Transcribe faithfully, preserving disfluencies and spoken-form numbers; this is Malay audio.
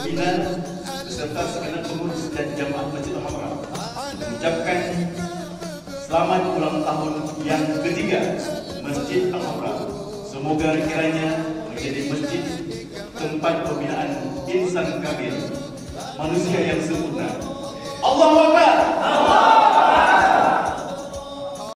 pimpinan beserta segenap pengurus dan jamaah Masjid Al-Haram mengucapkan selamat ulang tahun yang ketiga Masjid Al-Haram. Semoga kiranya menjadi masjid tempat pembinaan insan kamil, manusia yang sempurna. Allahu Akbar.